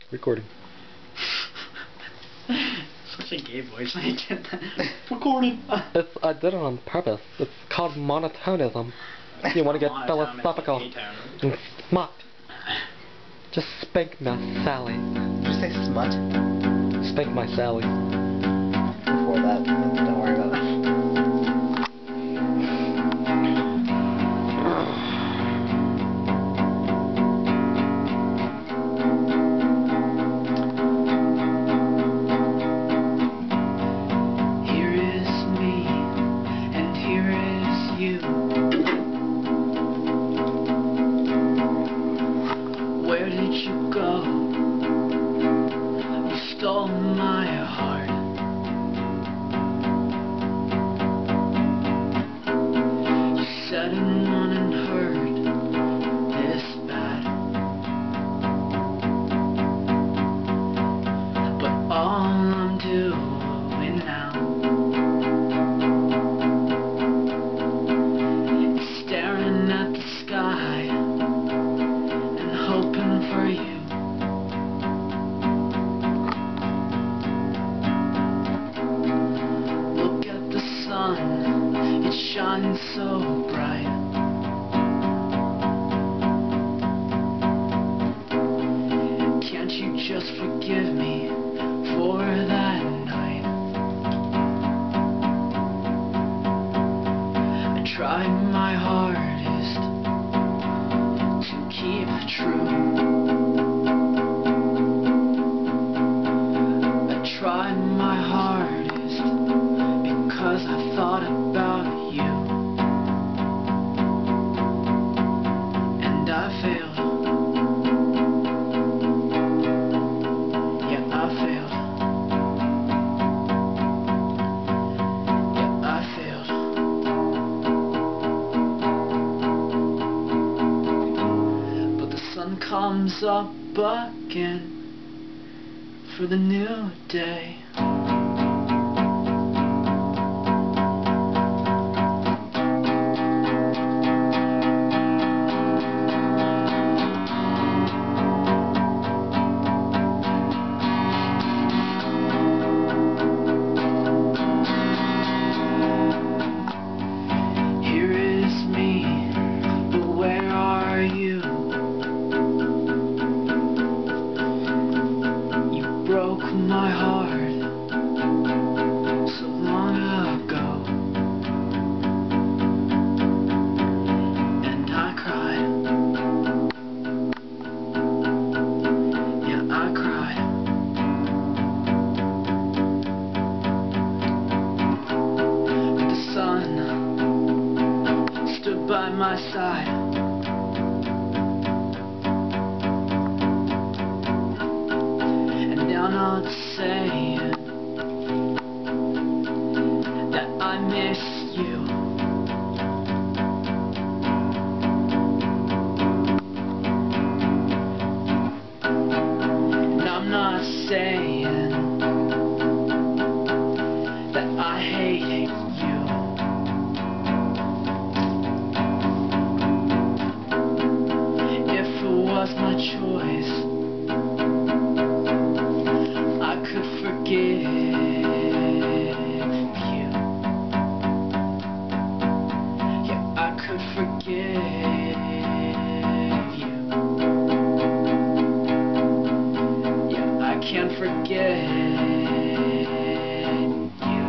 Recording. Such a gay voice when you did that. Recording. I did it on purpose. It's called monotonism. You want to get philosophical and smart. Just spank my Sally. Did you say smut? Spank my Sally. Before that, don't worry about it. Where did you go? You stole my heart. You said it wouldn't hurt this bad, but all I'm doing now is staring at the sky and hoping for you. Look at the sun, it shines so bright. Can't you just forgive me for that night? I tried my hardest to keep true. I tried my hardest because I thought about you, and I failed. Yeah, I failed. Yeah, I failed. But the sun comes up again for the new day. Here is me, but where are you? You broke my heart so long ago, and I cried. Yeah, I cried. But the sun stood by my side, and now not saying that I miss you. And I'm not saying that I hate you. If it was my choice, I could forgive you. Yeah, I could forgive you. Yeah, I can't forget you.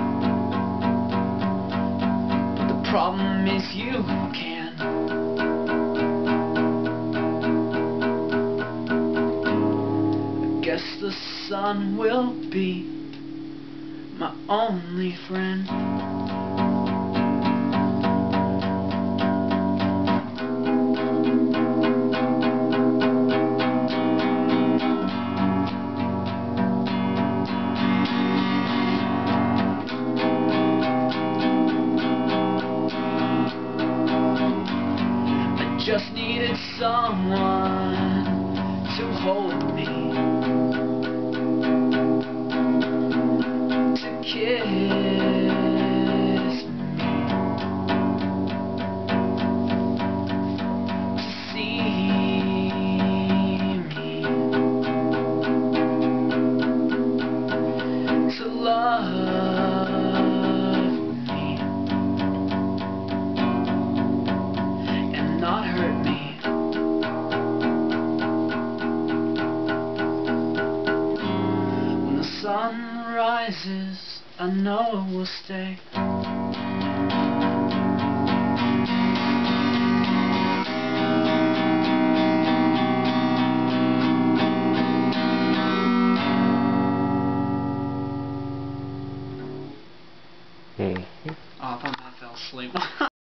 But the problem is you can. Guess the sun will be my only friend. I just needed someone to hold me, to kiss me, to see me rises, I know it will stay. Mm-hmm. Oh, I thought I fell asleep.